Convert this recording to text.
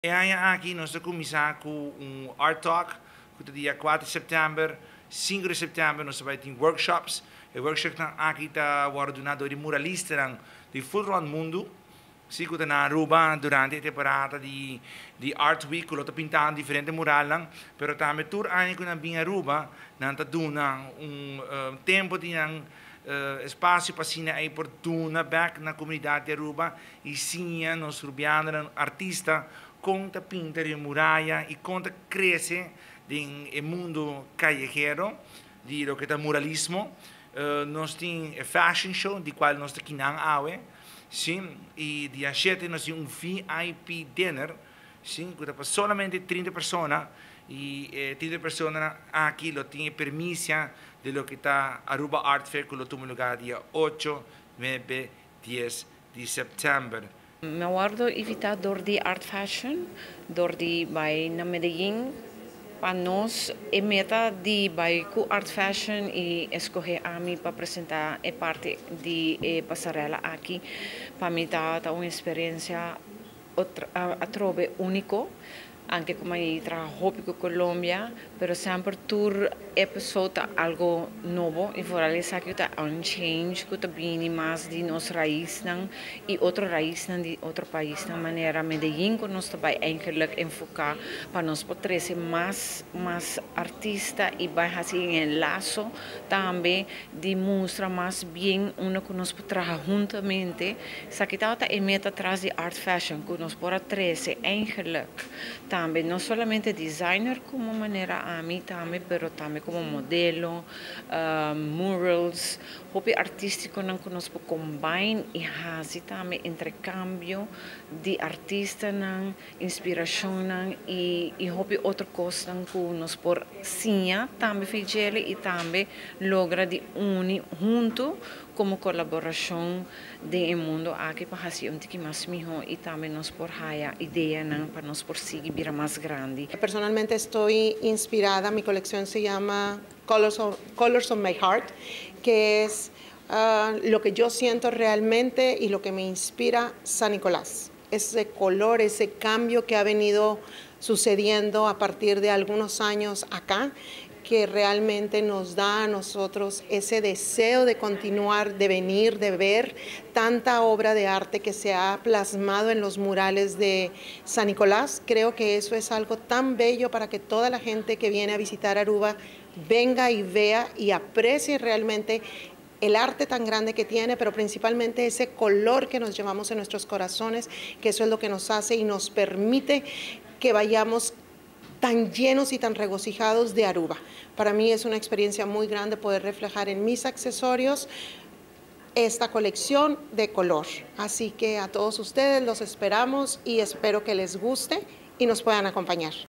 E aqui nós estamos começar com um Art Talk, que é dia 4 de setembro, 5 de setembro nós vamos ter workshops. E workshop aqui está ordenado de muralista de todo o mundo. Sim, que na Aruba durante a temporada de Art Week, que está pintando diferentes murales, mas também todo ano que nós vamos a Aruba, nós estamos tempo de espaço para sim aí por tuna back na comunidade de Aruba e sim nós rubianos artistas conta pintar em muralha e conta cresce no mundo callejero de lo que é muralismo. Nós temos fashion show de qual nós aqui não há, sim, e dia 7 nós temos VIP dinner, sim, que para solamente 30 pessoas e 30 pessoas aqui lo têm permissão de lo que está Aruba Art Fair que lo toma lugar dia 8, 9, 10 de setembro. Me guardo evitar door die art fashion, door die bij na Medellín, para nós é meta de bij com art fashion e escolher a mim para apresentar é parte de passarela aqui, para mim tá uma experiência a trove único, anche come i trabajo con Colombia, pero sempre tur episode algo novo e foraleza que está un change que está bini mais de nos raiz nang e outro raiz nang de outro país na maneira Medellín que nós também eigenlijk enfocar para nós poder ser mais artista e vai assim em laço também de mostrar mais bem uma que nós podemos trabalhar juntamente. Sakitata é meta atrás de art fashion que nós podemos trazer eigenlijk também não somente designer como maneira a mim também, pero também como modelo, murals, hobby artístico não que nós podemos combine e fazer também intercâmbio de artista não, inspiração não e hobby outra coisa não que nós por sim também fazer e também logra de unir junto como colaboração de mundo aqui para fazer que mais melhor y también nos por haya idea para nos por seguir más grande. Personalmente estoy inspirada, mi colección se llama Colors of My Heart, que es lo que yo siento realmente y lo que me inspira San Nicolás. Ese color, ese cambio que ha venido sucediendo a partir de algunos años acá, que realmente nos da a nosotros ese deseo de continuar, de venir, de ver tanta obra de arte que se ha plasmado en los murales de San Nicolás. Creo que eso es algo tan bello para que toda la gente que viene a visitar Aruba venga y vea y aprecie realmente el arte tan grande que tiene, pero principalmente ese color que nos llevamos en nuestros corazones, que eso es lo que nos hace y nos permite que vayamos tan llenos y tan regocijados de Aruba. Para mí es una experiencia muy grande poder reflejar en mis accesorios esta colección de color. Así que a todos ustedes los esperamos y espero que les guste y nos puedan acompañar.